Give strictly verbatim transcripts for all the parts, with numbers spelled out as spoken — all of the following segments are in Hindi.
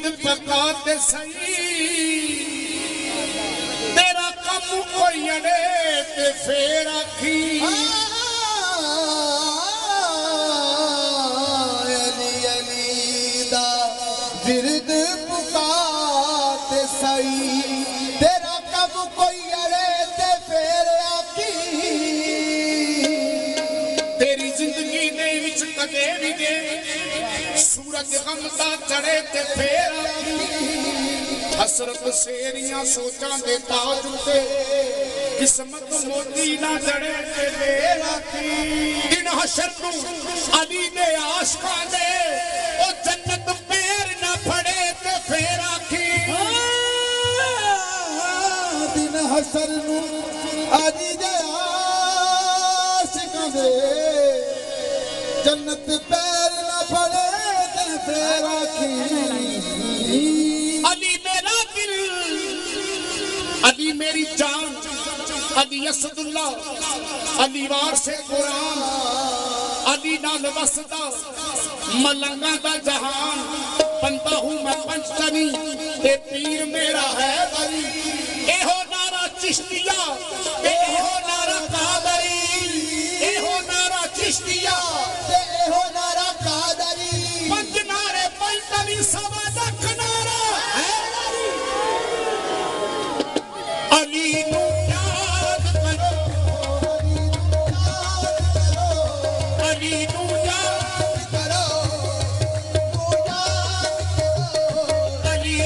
पकाते सही तेरा कम कोई अड़े ते फेर आखी अली अली दा विरद पकाते सही तेरा कम कोई अड़े ते फेर आखी तेरी जिंदगी दे विच कदे भी दे सूरज गम दा चढ़े ते फेर हसरत सेरियां सोचां दे ताज उते किस्मत मोती ना चढ़े ते फेर दिन हशर नू अली दे आशिकां दे ओ जन्नत पैर ना फड़े ते फेर आखी दिन हशर नू अली दे आशिकां दे जन्नत पैर ना फड़े अली मेरा दिल अली मेरी जान अली असदुल्ला अली वारसे कुरान अली नाल वसदा मलंगा दा जहान बंदा हूं मैं पंचतनी ते पीर मेरा है बली एहो नारा चिश्तिया एहो नारा कादरी एहो नारा चिश्तिया एहो नारा कादरी सवा लख नारा अली नू याद करो अली नू याद करो अली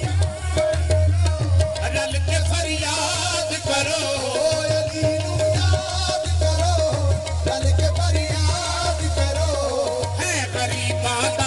रल के फरियाद करो अली नू याद करो रल के फरियाद करो है गरीबा दा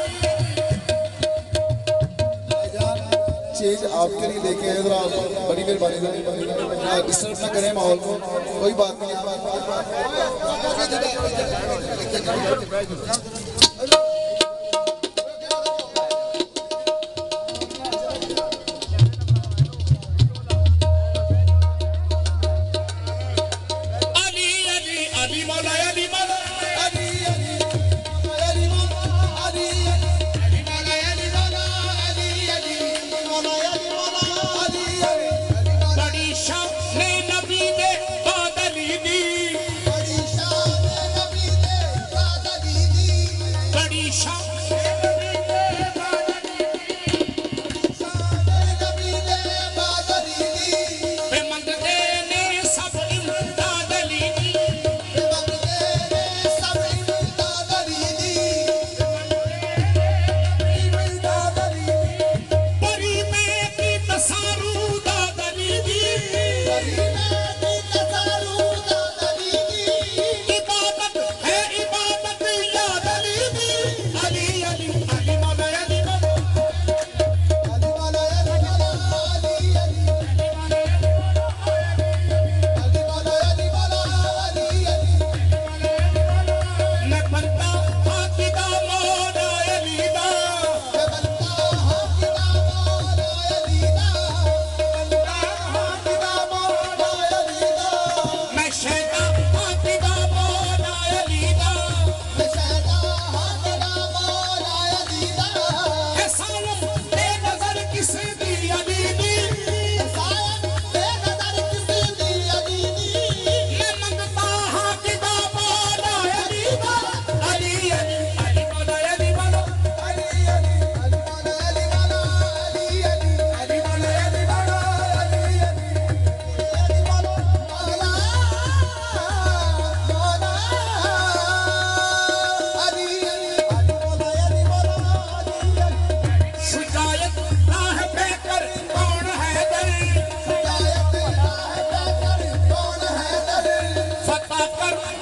चीज आपके लिए लेके आए जरा बड़ी मेहरबानी डिस्टर्ब ना करें माहौल को, कोई बात नहीं। फतह कर